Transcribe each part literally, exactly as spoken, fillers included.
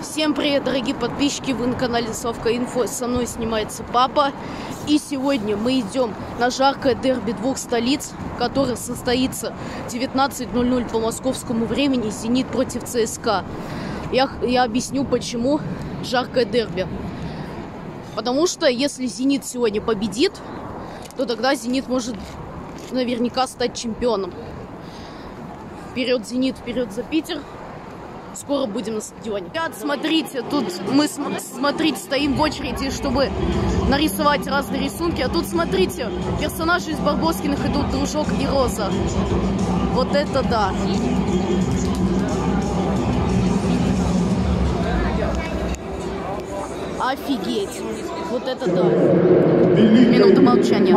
Всем привет, дорогие подписчики, вы на канале Совка Инфо, со мной снимается папа. И сегодня мы идем на жаркое дерби двух столиц, которое состоится девятнадцать ноль ноль по московскому времени, Зенит против ЦСКА. Я, я объясню, почему жаркое дерби. Потому что если Зенит сегодня победит, то тогда Зенит может наверняка стать чемпионом. Вперед, Зенит, вперед за Питер. Скоро будем на стадионе. Ребят, смотрите, тут мы, смотрите, стоим в очереди, чтобы нарисовать разные рисунки. А тут, смотрите, персонажи из Барбоскиных идут, Дружок и Роза. Вот это да. Офигеть. Вот это да. Минута молчания.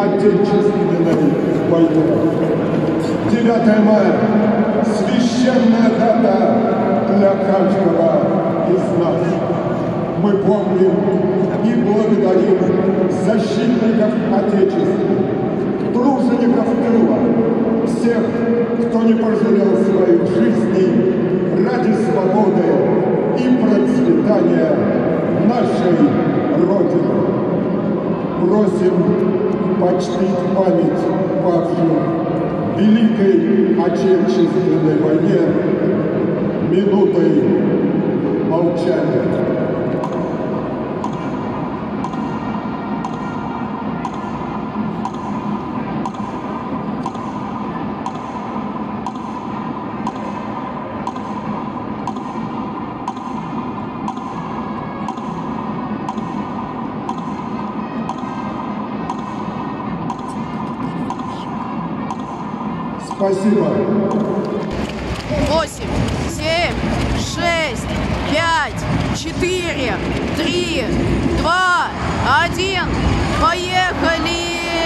девятое мая. Священная дата для каждого из нас. Мы помним и благодарим защитников Отечества, тружеников тыла, всех, кто не пожалел своих жизней ради свободы и процветания нашей Родины. Просим почтить память павших в Великой Отечественной войне минутой молчания. Спасибо. Восемь, семь, шесть, пять, четыре, три, два, один. Поехали!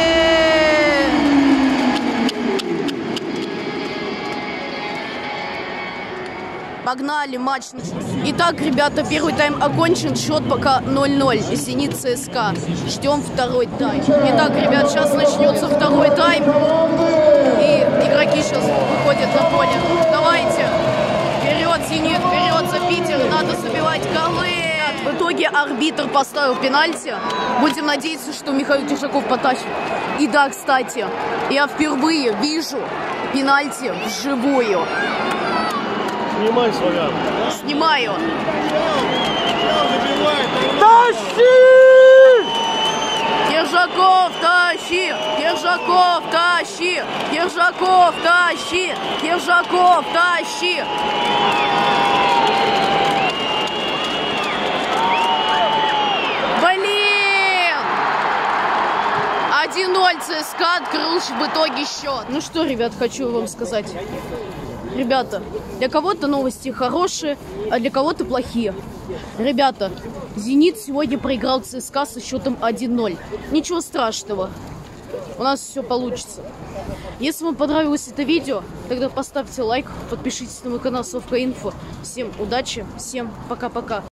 Погнали, матч начался. Итак, ребята, первый тайм окончен, счет пока ноль ноль. Зенит ЦСКА. Ждем второй тайм. Итак, ребят, сейчас начнется второй тайм. И игроки сейчас выходят на поле. Давайте. Вперед, Зенит, вперед за Питер. Надо забивать голы. В итоге арбитр поставил пенальти. Будем надеяться, что Михаил Тишаков потащит. И да, кстати, я впервые вижу пенальти вживую. Снимай, славян. Снимаю. Тащи! Киржаков, тащи! Киржаков, тащи! Киржаков, тащи! Киржаков, тащи! Блин! один ноль ЦСКА открыл в итоге счет. Ну что, ребят, хочу вам сказать. Ребята, для кого-то новости хорошие, а для кого-то плохие. Ребята, Зенит сегодня проиграл ЦСКА со счетом один ноль. Ничего страшного. У нас все получится. Если вам понравилось это видео, тогда поставьте лайк, подпишитесь на мой канал Совка Инфо. Всем удачи, всем пока-пока.